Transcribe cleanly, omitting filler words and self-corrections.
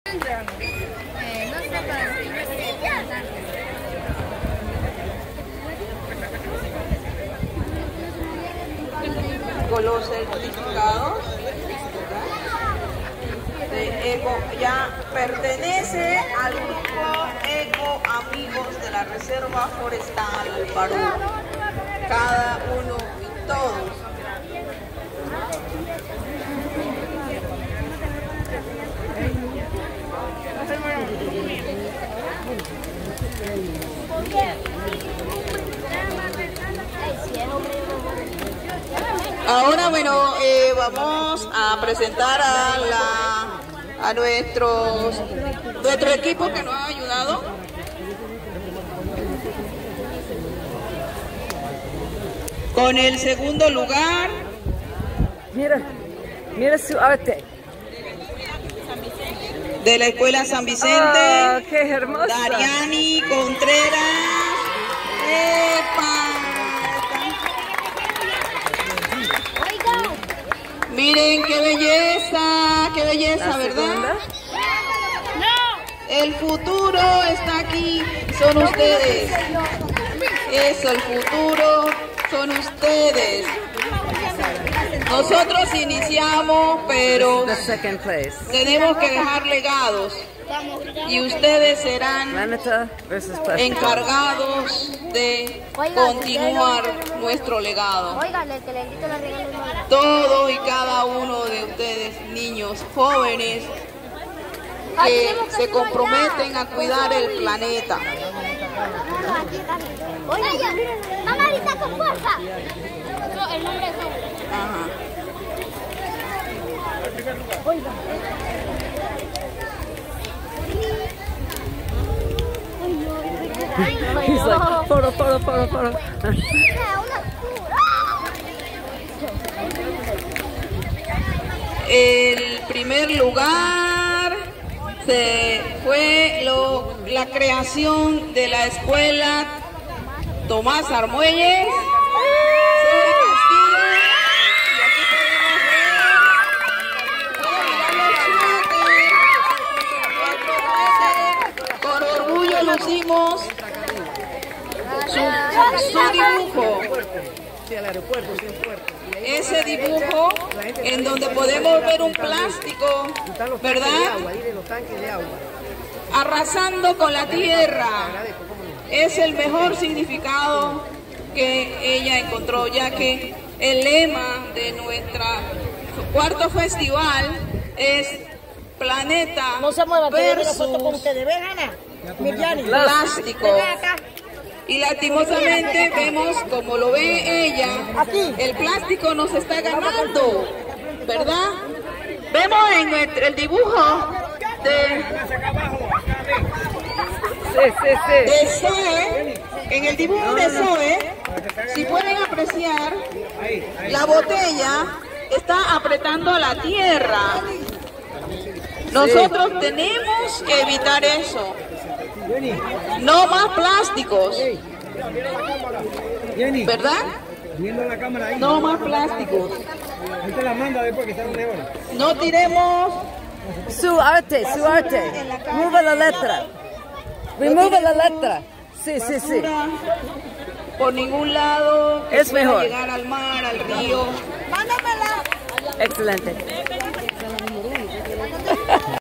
No sé, para los niños con los certificados de Eco, ya pertenece al grupo Eco Amigos de la Reserva Forestal Barú. Cada uno y todos. Ahora, bueno, vamos a presentar a nuestro equipo que nos ha ayudado. Con el segundo lugar. Mira su arte. De la Escuela San Vicente. Oh, qué hermosa. Dariani Contreras. ¡Epa! Miren qué belleza, ¿verdad? El futuro está aquí, son ustedes. Eso, el futuro son ustedes. Nosotros iniciamos, pero tenemos que dejar legados. Y ustedes serán encargados de continuar nuestro legado. Todos y cada uno de ustedes, niños, jóvenes, que se comprometen a cuidar el planeta. Mamá, ahorita con fuerza. El nombre es Ajá. He's like, photo. El primer lugar fue la creación de la escuela Tomás Armuelles. Con orgullo lucimos su dibujo. Ese dibujo en donde podemos ver un plástico, ¿verdad? Arrasando con la tierra. Es el mejor significado que ella encontró, ya que el lema de nuestro cuarto festival es planeta versus plástico. Y lastimosamente vemos, como lo ve ella, el plástico nos está ganando, ¿verdad? Vemos en el dibujo de Zoe, en el dibujo de Zoe, si pueden apreciar, la botella está apretando la tierra. Nosotros tenemos que evitar eso. No más plásticos, ¿verdad? No más plásticos. No tiremos su arte. Remove la letra. Remove la letra. Sí. Por ningún lado. Es mejor. Llegar al mar, al río. Excelente.